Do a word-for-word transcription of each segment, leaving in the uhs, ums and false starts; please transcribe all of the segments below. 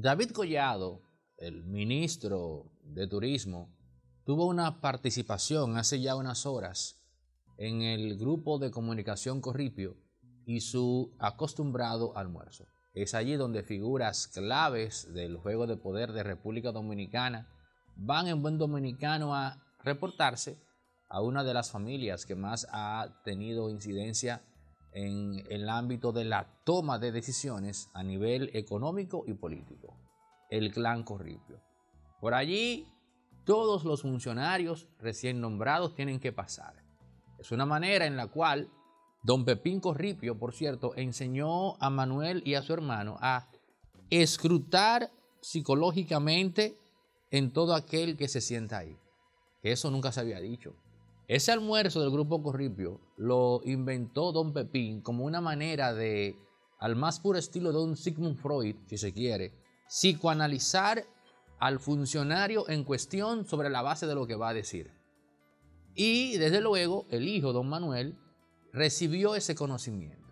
David Collado, el ministro de Turismo, tuvo una participación hace ya unas horas en el grupo de comunicación Corripio y su acostumbrado almuerzo. Es allí donde figuras claves del juego de poder de República Dominicana van en buen dominicano a reportarse a una de las familias que más ha tenido incidencia en el ámbito de la toma de decisiones a nivel económico y político, el clan Corripio. Por allí todos los funcionarios recién nombrados tienen que pasar. Es una manera en la cual don Pepín Corripio, por cierto, enseñó a Manuel y a su hermano a escrutar psicológicamente en todo aquel que se sienta ahí. Eso nunca se había dicho. Ese almuerzo del grupo Corripio lo inventó don Pepín como una manera de, al más puro estilo de un Sigmund Freud, si se quiere, psicoanalizar al funcionario en cuestión sobre la base de lo que va a decir. Y desde luego el hijo, don Manuel, recibió ese conocimiento.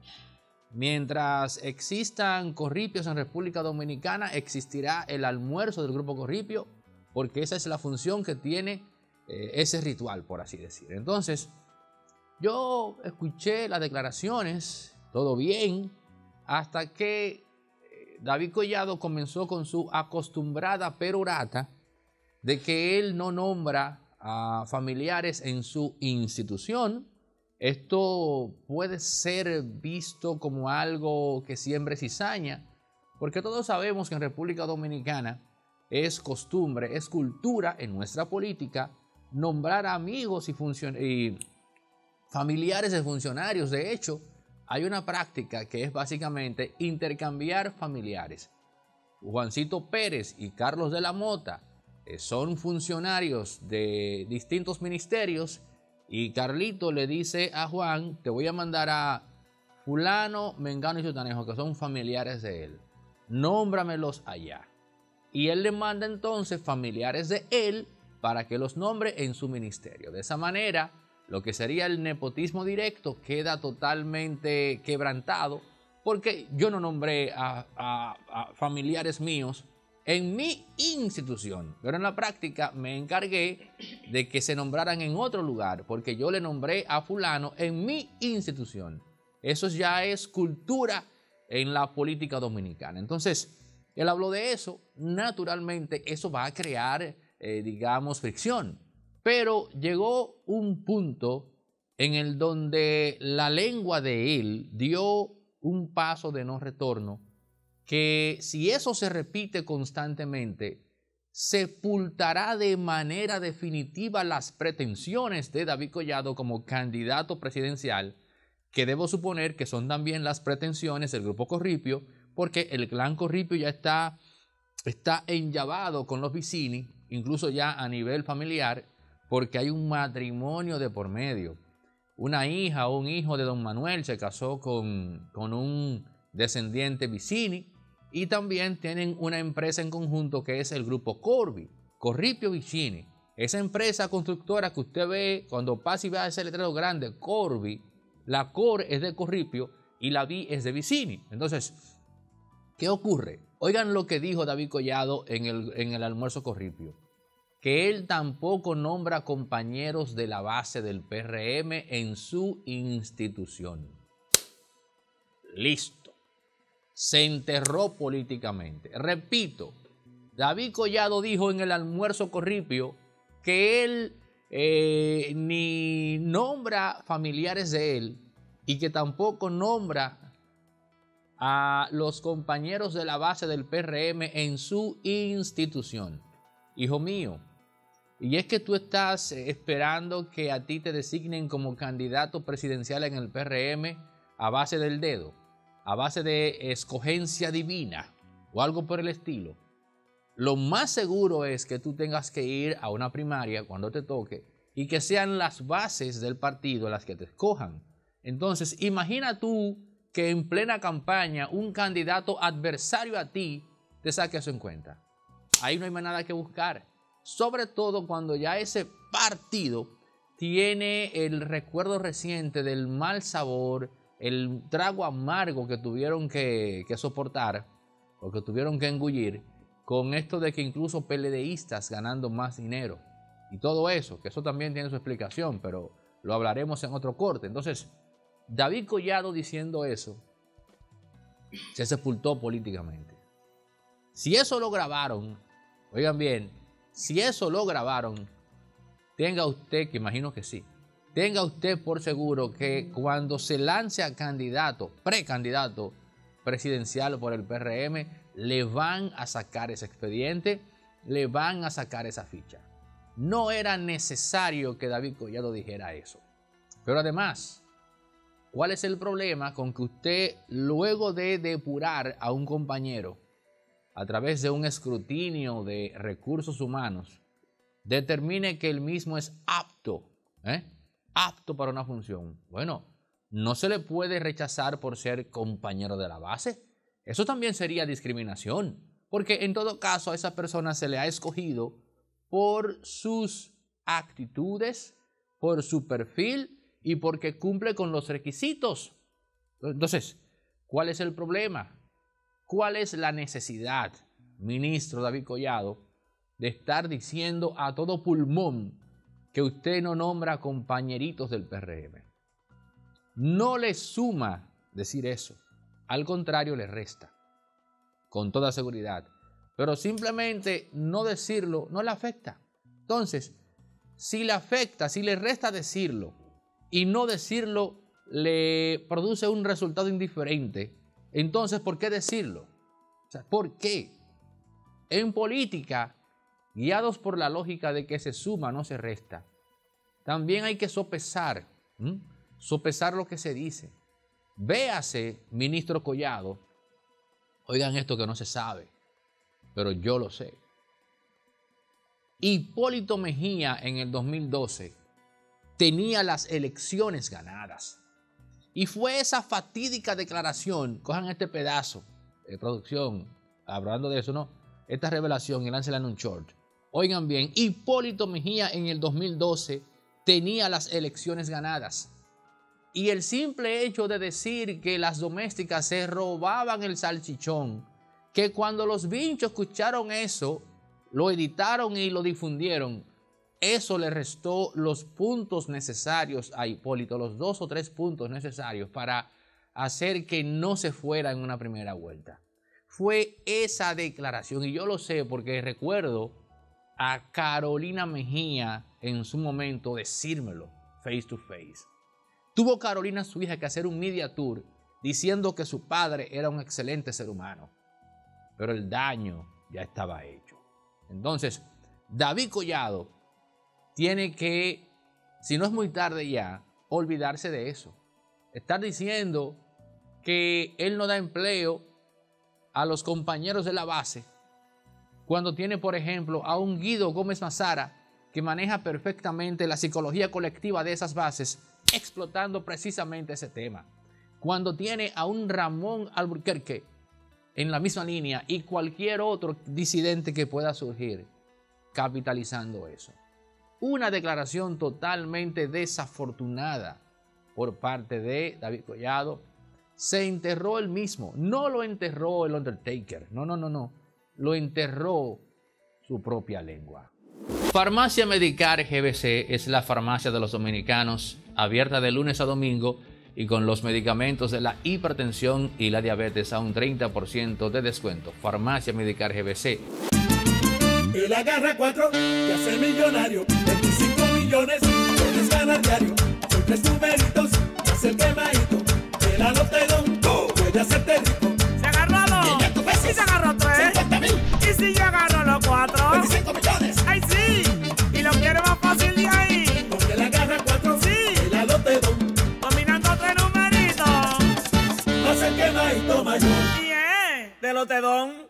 Mientras existan Corripios en República Dominicana, existirá el almuerzo del grupo Corripio, porque esa es la función que tiene eh, ese ritual, por así decir. Entonces, yo escuché las declaraciones, todo bien, hasta que David Collado comenzó con su acostumbrada perorata de que él no nombra a familiares en su institución. Esto puede ser visto como algo que siembre cizaña, porque todos sabemos que en República Dominicana es costumbre, es cultura en nuestra política nombrar a amigos y, y familiares de funcionarios. De hecho, hay una práctica que es básicamente intercambiar familiares. Juancito Pérez y Carlos de la Mota eh, son funcionarios de distintos ministerios y Carlito le dice a Juan, te voy a mandar a fulano, mengano y sutanejo, que son familiares de él. Nómbramelos allá. Y él le manda entonces familiares de él para que los nombre en su ministerio. De esa manera, lo que sería el nepotismo directo queda totalmente quebrantado, porque yo no nombré a, a, a familiares míos en mi institución, pero en la práctica me encargué de que se nombraran en otro lugar, porque yo le nombré a fulano en mi institución. Eso ya es cultura en la política dominicana. Entonces, él habló de eso. Naturalmente, eso va a crear, eh, digamos, fricción. Pero llegó un punto en el donde la lengua de él dio un paso de no retorno, que si eso se repite constantemente, sepultará de manera definitiva las pretensiones de David Collado como candidato presidencial, que debo suponer que son también las pretensiones del grupo Corripio, porque el clan Corripio ya está, está enllavado con los Vicini, incluso ya a nivel familiar, porque hay un matrimonio de por medio. Una hija o un hijo de don Manuel se casó con, con un descendiente Vicini, y también tienen una empresa en conjunto que es el grupo Corvi, Corripio Vicini. Esa empresa constructora que usted ve cuando pasa y ve ese letrero grande, Corvi, la Cor es de Corripio y la Vi es de Vicini. Entonces, ¿qué ocurre? Oigan lo que dijo David Collado en el, en el almuerzo Corripio, que él tampoco nombra compañeros de la base del P R M en su institución. Listo. Se enterró políticamente. Repito, David Collado dijo en el almuerzo Corripio que él eh, ni nombra familiares de él y que tampoco nombra a los compañeros de la base del P R M en su institución. Hijo mío, y es que tú estás esperando que a ti te designen como candidato presidencial en el P R M a base del dedo, a base de escogencia divina o algo por el estilo. Lo más seguro es que tú tengas que ir a una primaria cuando te toque y que sean las bases del partido las que te escojan. Entonces, imagina tú que en plena campaña un candidato adversario a ti te saque eso en cuenta. Ahí no hay más nada que buscar. Sobre todo cuando ya ese partido tiene el recuerdo reciente del mal sabor, el trago amargo que tuvieron que, que soportar o que tuvieron que engullir con esto de que incluso PLDistas ganando más dinero y todo eso, que eso también tiene su explicación, pero lo hablaremos en otro corte. Entonces, David Collado diciendo eso, se sepultó políticamente. Si eso lo grabaron, oigan bien, si eso lo grabaron, tenga usted, que imagino que sí, tenga usted por seguro que cuando se lance a candidato, precandidato presidencial por el P R M, le van a sacar ese expediente, le van a sacar esa ficha. No era necesario que David Collado dijera eso. Pero además, ¿cuál es el problema con que usted, luego de depurar a un compañero a través de un escrutinio de recursos humanos, determine que el mismo es apto, ¿eh? apto para una función? Bueno, no se le puede rechazar por ser compañero de la base. Eso también sería discriminación, porque en todo caso a esa persona se le ha escogido por sus actitudes, por su perfil y porque cumple con los requisitos. Entonces, ¿cuál es el problema? ¿Cuál es la necesidad, ministro David Collado, de estar diciendo a todo pulmón que usted no nombra compañeritos del P R M? No le suma decir eso, al contrario le resta, con toda seguridad. Pero simplemente no decirlo no le afecta. Entonces, si le afecta, si le resta decirlo y no decirlo le produce un resultado indiferente, entonces ¿por qué decirlo? O sea, ¿por qué? En política, guiados por la lógica de que se suma, no se resta, también hay que sopesar, ¿m? sopesar lo que se dice. Véase, ministro Collado, oigan esto que no se sabe, pero yo lo sé. Hipólito Mejía en el dos mil doce tenía las elecciones ganadas. Y fue esa fatídica declaración, cojan este pedazo de producción, hablando de eso, ¿no? Esta revelación y láncenla en un short. Oigan bien, Hipólito Mejía en el dos mil doce tenía las elecciones ganadas. Y el simple hecho de decir que las domésticas se robaban el salchichón, que cuando los vinchos escucharon eso, lo editaron y lo difundieron, eso le restó los puntos necesarios a Hipólito, los dos o tres puntos necesarios para hacer que no se fuera en una primera vuelta. Fue esa declaración, y yo lo sé porque recuerdo a Carolina Mejía en su momento decírmelo face to face. Tuvo Carolina, su hija, que hacer un media tour diciendo que su padre era un excelente ser humano, pero el daño ya estaba hecho. Entonces, David Collado tiene que, si no es muy tarde ya, olvidarse de eso. Estar diciendo que él no da empleo a los compañeros de la base, cuando tiene, por ejemplo, a un Guido Gómez Mazara que maneja perfectamente la psicología colectiva de esas bases, explotando precisamente ese tema. Cuando tiene a un Ramón Alburquerque en la misma línea y cualquier otro disidente que pueda surgir, capitalizando eso. Una declaración totalmente desafortunada por parte de David Collado. Se enterró él mismo. No lo enterró el Undertaker. No, no, no, no. Lo enterró su propia lengua. Farmacia Medicar G B C es la farmacia de los dominicanos, abierta de lunes a domingo y con los medicamentos de la hipertensión y la diabetes a un treinta por ciento de descuento. Farmacia Medicar G B C. Él agarra cuatro y hace millonario. veinticinco millones, puedes ganar diario. Son tres numeritos, es el quemadito. El alotedón, puede hacerte rico. Se agarró dos. Y se agarró tres. cincuenta mil. Y si yo agarro los cuatro. veinticinco millones. ¡Ay, sí! Y lo quiero más fácil de ahí. Porque él agarra cuatro. Sí. El alotedón. Dominando tres numeritos. Hace el quemadito mayor. Bien. De lotedón.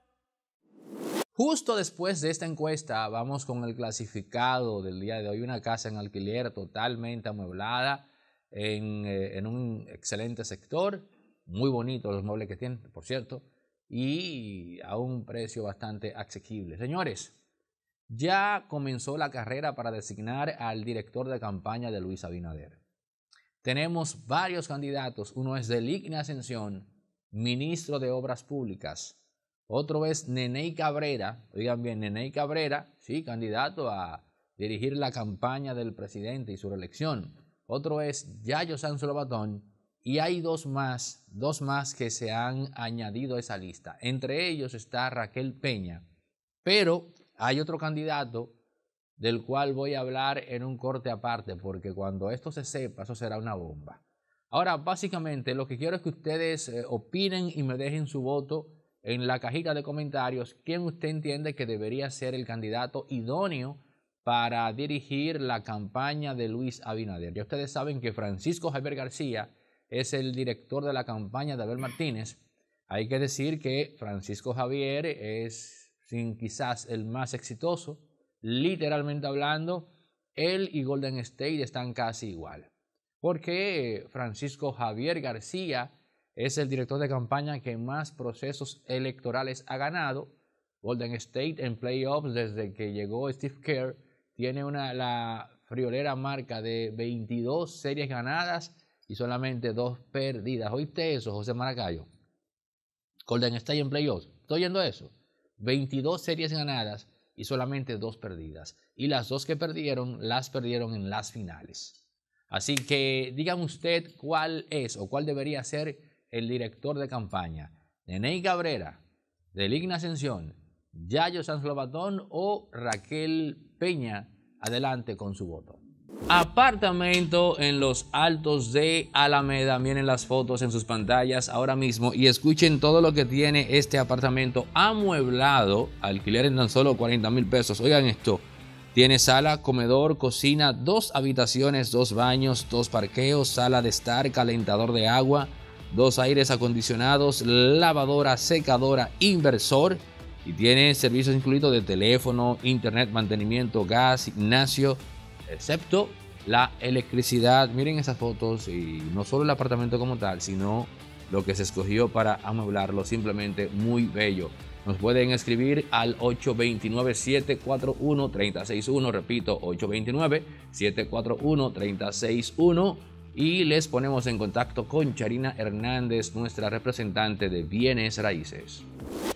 Justo después de esta encuesta vamos con el clasificado del día de hoy. Una casa en alquiler totalmente amueblada en, eh, en un excelente sector. Muy bonitos los muebles que tienen, por cierto. Y a un precio bastante asequible. Señores, ya comenzó la carrera para designar al director de campaña de Luis Abinader. Tenemos varios candidatos. Uno es de Lignia Ascensión, ministro de Obras Públicas. Otro es Neney Cabrera, oigan bien, Neney Cabrera, sí, candidato a dirigir la campaña del presidente y su reelección. Otro es Yayo Sanz Lobatón y hay dos más, dos más que se han añadido a esa lista. Entre ellos está Raquel Peña, pero hay otro candidato del cual voy a hablar en un corte aparte, porque cuando esto se sepa, eso será una bomba. Ahora, básicamente, lo que quiero es que ustedes eh, opinen y me dejen su voto en la cajita de comentarios. ¿Quién usted entiende que debería ser el candidato idóneo para dirigir la campaña de Luis Abinader? Ya ustedes saben que Francisco Javier García es el director de la campaña de Abel Martínez. Hay que decir que Francisco Javier es, sin quizás el más exitoso, literalmente hablando, él y Golden State están casi igual. Porque Francisco Javier García es el director de campaña que más procesos electorales ha ganado. Golden State en playoffs desde que llegó Steve Kerr tiene una, la friolera marca de veintidós series ganadas y solamente dos perdidas. ¿Oíste eso, José Maracayo? Golden State en playoffs. ¿Estoy oyendo eso? veintidós series ganadas y solamente dos perdidas. Y las dos que perdieron, las perdieron en las finales. Así que dígame usted cuál es o cuál debería ser el director de campaña. Neney Cabrera, de Ligna Ascensión, Yayo Sanz Lobatón o Raquel Peña. Adelante con su voto. Apartamento en los Altos de Alameda. Miren las fotos en sus pantallas ahora mismo y escuchen todo lo que tiene este apartamento amueblado. Alquiler en tan solo cuarenta mil pesos. Oigan esto. Tiene sala, comedor, cocina, dos habitaciones, dos baños, dos parqueos, sala de estar, calentador de agua, dos aires acondicionados, lavadora, secadora, inversor. Y tiene servicios incluidos de teléfono, internet, mantenimiento, gas, gimnasio, excepto la electricidad. Miren esas fotos y no solo el apartamento como tal, sino lo que se escogió para amueblarlo, simplemente muy bello. Nos pueden escribir al ocho dos nueve, siete cuatro uno, tres cero seis uno, repito, ocho dos nueve, siete cuatro uno, tres cero seis uno y les ponemos en contacto con Charina Hernández, nuestra representante de bienes raíces.